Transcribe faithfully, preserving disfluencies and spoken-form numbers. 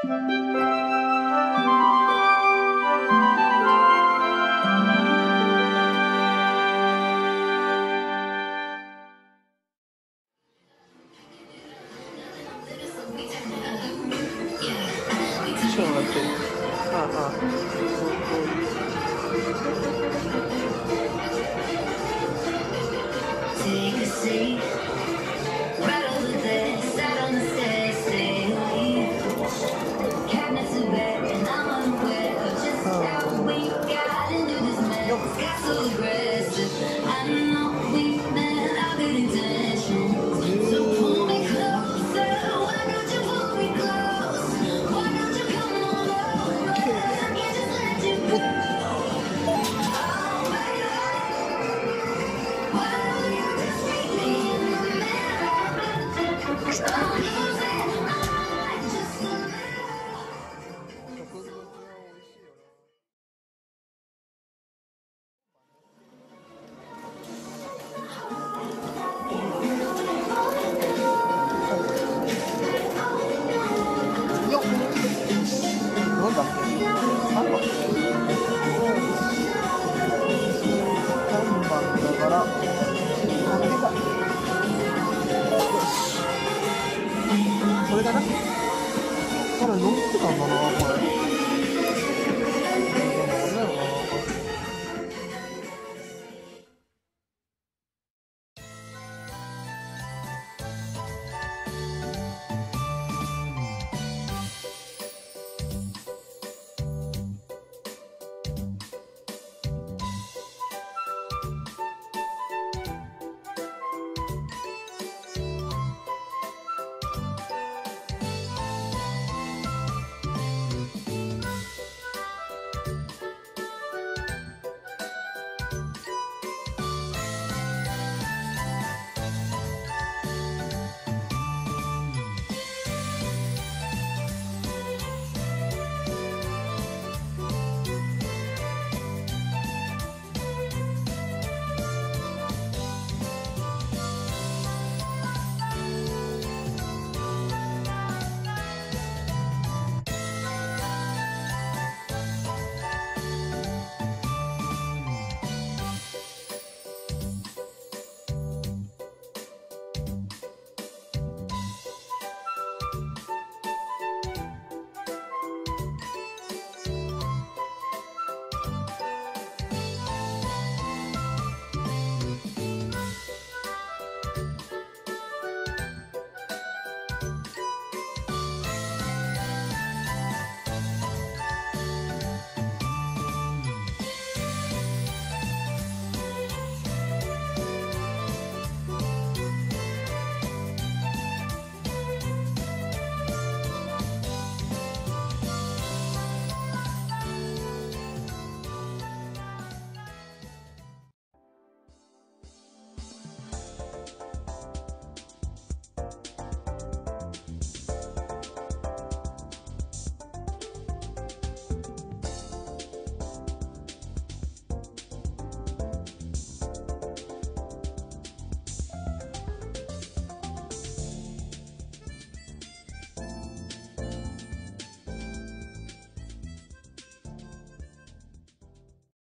ちょっと待って。ああ、ああ。 Take a seat right over there, sat on the stairs, cabinets are bare, and I'm unaware of just how we got into this mess. Got so aggressive. I know we meant our good intentions, so pull me closer. Why don't you pull me close? Why don't you come on over? I can't just let you go. Oh, baby, why don't you just meet me in the middle? I'm losing my mind just a little. よっ。なんだっけ？さんばん。さんばんだから、これが。よし。それだな。これ乗ってたんだな、これ。